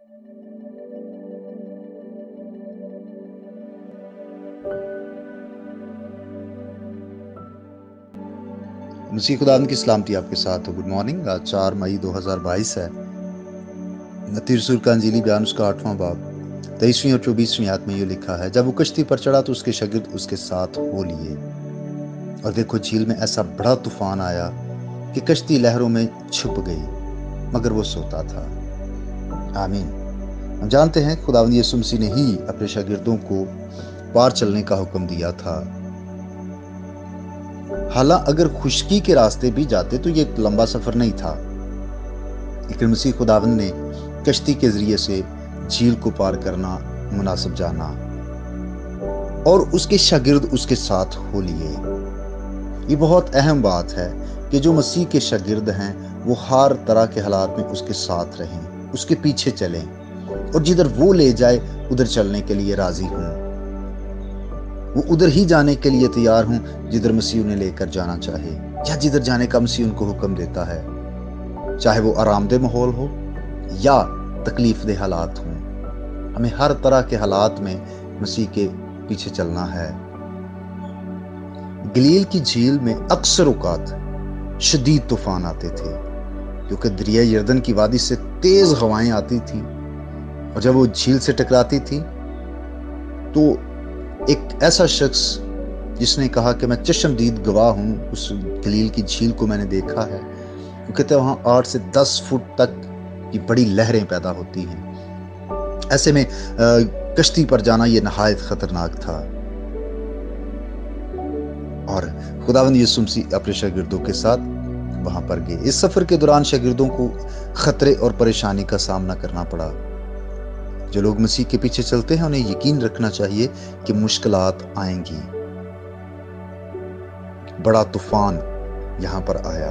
मसीह खुदावंद की सलामती आपके साथ हो। Good morning. आज 4 मई 2022 है। मत्ती रसूल का अंजीली बयान उसका 8वां बाब 23वीं और 24वीं आयत में ये लिखा है, जब वो कश्ती पर चढ़ा तो उसके शागिर्द उसके साथ हो लिए, और देखो झील में ऐसा बड़ा तूफान आया कि कश्ती लहरों में छुप गई, मगर वो सोता था। आमीन। हम जानते हैं खुदावंद यीशु मसीह ने ही अपने शागिर्दों को पार चलने का हुक्म दिया था। हालांकि अगर खुश्की के रास्ते भी जाते तो ये एक लंबा सफर नहीं था, लेकिन मसीह खुदावंद ने कश्ती के जरिए से झील को पार करना मुनासिब जाना और उसके शागिर्द उसके साथ हो लिए। ये बहुत अहम बात है कि जो मसीह के शागिर्द हैं वो हर तरह के हालात में उसके साथ रहें, उसके पीछे चलें और जिधर वो ले जाए उधर चलने के लिए राजी हों। वो उधर ही जाने के लिए तैयार हों जिधर मसीह उन्हें लेकर जाना चाहे, या जिधर जाने का मसीह उनको हुक्म देता है, चाहे वो आरामदेह माहौल हो या तकलीफदेह हालात हों। हमें हर तरह के हालात में मसीह के पीछे चलना है। गलील की झील में अक्सर औकात शदीद तूफान आते थे, क्योंकि दरिया यरदन की वादी से तेज हवाएं आती थी, और जब वो झील से टकराती थी तो एक ऐसा शख्स जिसने कहा कि मैं चश्मदीद गवाह हूं, उस गलील की झील को मैंने देखा है, वो कहते वहां 8 से 10 फुट तक की बड़ी लहरें पैदा होती हैं। ऐसे में कश्ती पर जाना ये नहायत खतरनाक था, और खुदावंद यीशु मसीह अपने शागिर्दों के साथ वहां पर गए। इस सफर के दौरान शागिर्दों को खतरे और परेशानी का सामना करना पड़ा। जो लोग मसीह के पीछे चलते हैं उन्हें यकीन रखना चाहिए कि मुश्किलात आएंगी। बड़ा तूफान यहां पर आया,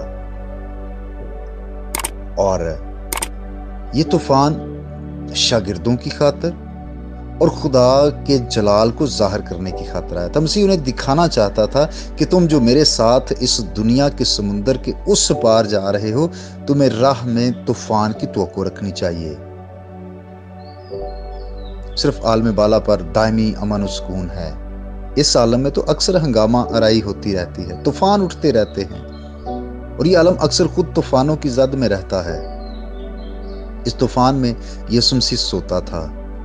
और ये तूफान शागिर्दों की खातिर और खुदा के जलाल को जाहिर करने की खातिर आया था। मसीह उन्हें दिखाना चाहता था कि तुम जो मेरे साथ इस दुनिया के समुंदर के उस पार जा रहे हो, तुम्हें राह में तूफान की तवक्को रखनी चाहिए। सिर्फ आलम बाला पर दायमी अमन और सुकून है। इस आलम में तो अक्सर हंगामा आराई होती रहती है, तूफान उठते रहते हैं, और ये आलम अक्सर खुद तूफानों की जद में रहता है। इस तूफान में यीशु मसीह सोता था।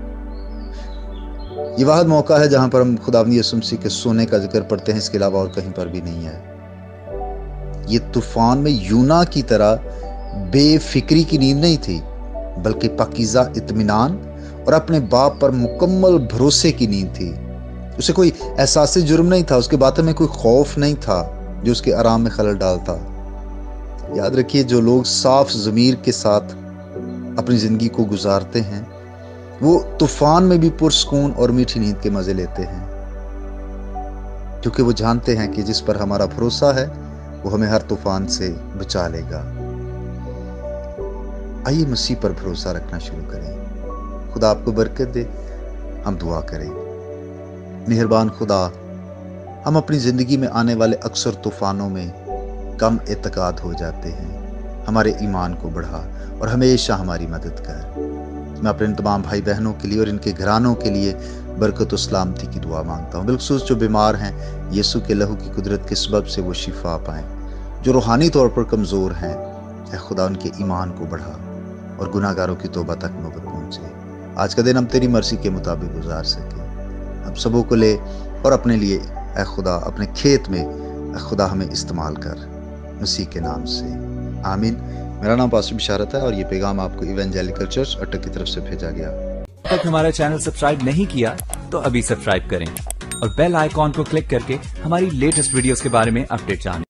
ये वाहिद मौका है जहां पर हम खुदावंद यीशु मसीह के सोने का जिक्र पढ़ते हैं, इसके अलावा और कहीं पर भी नहीं है। ये तूफान में यूना की तरह बेफिक्री की नींद नहीं थी, बल्कि पाकीज़ा इत्मीनान और अपने बाप पर मुकम्मल भरोसे की नींद थी। उसे कोई एहसास जुर्म नहीं था, उसके बातों में कोई खौफ नहीं था जो उसके आराम में खलल डालता। याद रखिए, जो लोग साफ ज़मीर के साथ अपनी ज़िंदगी को गुजारते हैं वो तूफान में भी पुरसकून और मीठी नींद के मज़े लेते हैं, क्योंकि वो जानते हैं कि जिस पर हमारा भरोसा है वो हमें हर तूफान से बचा लेगा। आइए मसीह पर भरोसा रखना शुरू करें। खुदा आपको बरकत दे। हम दुआ करें। मेहरबान खुदा, हम अपनी ज़िंदगी में आने वाले अक्सर तूफ़ानों में कम एतकाद हो जाते हैं। हमारे ईमान को बढ़ा और हमेशा हमारी मदद कर। मैं अपने तमाम भाई बहनों के लिए और इनके घरानों के लिए बरकत और सलामती की दुआ मांगता हूँ। बिलखुसूस जो बीमार हैं, यीशु के लहू की कुदरत के सबब से वो शिफा पाएँ। जो रूहानी तौर पर कमज़ोर हैं, ऐ खुदा उनके ईमान को बढ़ा और गुनाहगारों की तौबा तक नौबत पहुँचे। आज का दिन हम तेरी मर्जी के मुताबिक गुजार सके। हम सबों को ले और अपने लिए ऐ खुदा अपने खेत में ऐ खुदा हमें इस्तेमाल कर, मसीह के नाम से आमीन। मेरा नाम पास्टर बिशारत है और ये पैगाम आपको इवेंजेलिकल चर्च अटक की तरफ से भेजा गया। अब तक हमारा चैनल सब्सक्राइब नहीं किया तो अभी सब्सक्राइब करें और बेल आइकॉन को क्लिक करके हमारी लेटेस्ट वीडियोस के बारे में अपडेट जानें।